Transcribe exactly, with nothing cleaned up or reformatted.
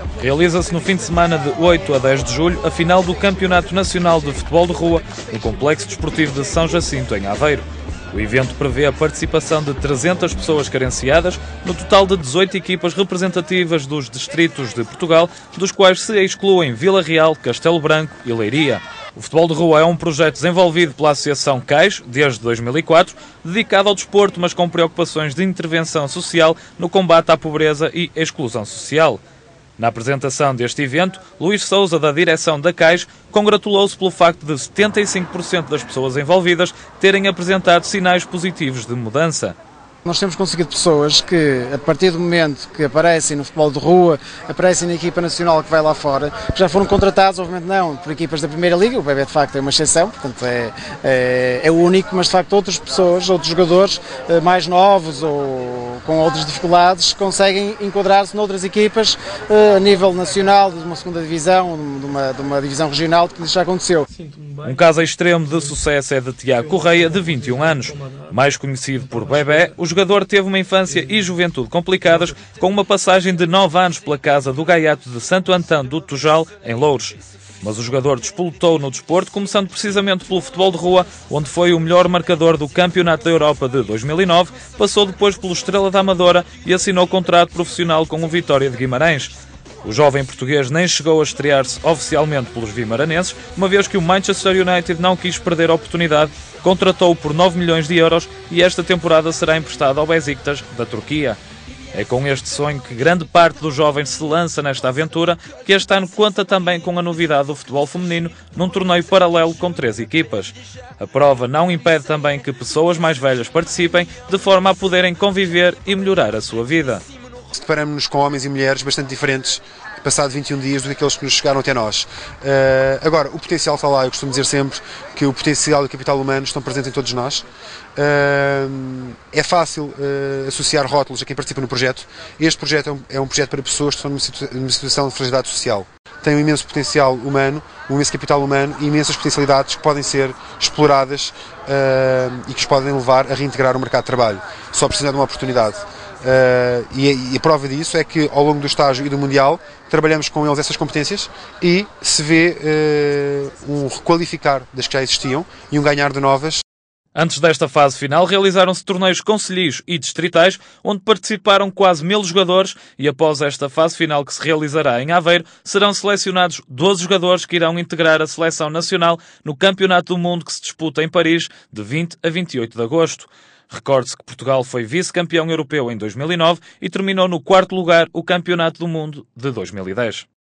Realiza-se no fim de semana de oito a dez de julho a final do Campeonato Nacional de Futebol de Rua no Complexo Desportivo de São Jacinto, em Aveiro. O evento prevê a participação de trezentas pessoas carenciadas, no total de dezoito equipas representativas dos distritos de Portugal, dos quais se excluem Vila Real, Castelo Branco e Leiria. O futebol de rua é um projeto desenvolvido pela Associação CAIS desde dois mil e quatro, dedicado ao desporto, mas com preocupações de intervenção social no combate à pobreza e exclusão social. Na apresentação deste evento, Luís Sousa, da direção da CAIS, congratulou-se pelo facto de setenta e cinco por cento das pessoas envolvidas terem apresentado sinais positivos de mudança. Nós temos conseguido pessoas que, a partir do momento que aparecem no futebol de rua, aparecem na equipa nacional que vai lá fora, que já foram contratados, obviamente não, por equipas da Primeira Liga. O B B de facto é uma exceção, portanto é, é, é o único, mas de facto outras pessoas, outros jogadores mais novos ou com outras dificuldades, conseguem enquadrar-se noutras equipas a nível nacional, de uma segunda divisão, de uma, de uma divisão regional, que isso já aconteceu. Um caso extremo de sucesso é de Tiago Correia, de vinte e um anos. Mais conhecido por Bebé, o jogador teve uma infância e juventude complicadas, com uma passagem de nove anos pela casa do Gaiato de Santo Antão do Tujal, em Louros. Mas o jogador despoletou no desporto, começando precisamente pelo futebol de rua, onde foi o melhor marcador do Campeonato da Europa de dois mil e nove, passou depois pelo Estrela da Amadora e assinou contrato profissional com o Vitória de Guimarães. O jovem português nem chegou a estrear-se oficialmente pelos vimaranenses, uma vez que o Manchester United não quis perder a oportunidade, contratou-o por nove milhões de euros e esta temporada será emprestado ao Besiktas, da Turquia. É com este sonho que grande parte dos jovens se lança nesta aventura, que este ano conta também com a novidade do futebol feminino num torneio paralelo com três equipas. A prova não impede também que pessoas mais velhas participem, de forma a poderem conviver e melhorar a sua vida. Deparamos-nos com homens e mulheres bastante diferentes, passado vinte e um dias, do que aqueles que nos chegaram até nós. Uh, agora, o potencial está lá. Eu costumo dizer sempre que o potencial e o capital humano estão presentes em todos nós. Uh, é fácil uh, associar rótulos a quem participa no projeto. Este projeto é um, é um projeto para pessoas que estão numa, situa numa situação de fragilidade social. Tem um imenso potencial humano, um imenso capital humano e imensas potencialidades que podem ser exploradas uh, e que os podem levar a reintegrar o mercado de trabalho. Só precisam de uma oportunidade. Uh, e, e a prova disso é que ao longo do estágio e do Mundial trabalhamos com eles essas competências e se vê uh, um requalificar das que já existiam e um ganhar de novas. Antes desta fase final, realizaram-se torneios concelhos e distritais, onde participaram quase mil jogadores e após esta fase final que se realizará em Aveiro, serão selecionados doze jogadores que irão integrar a seleção nacional no Campeonato do Mundo que se disputa em Paris de vinte a vinte e oito de agosto. Recorde-se que Portugal foi vice-campeão europeu em dois mil e nove e terminou no quarto lugar o Campeonato do Mundo de dois mil e dez.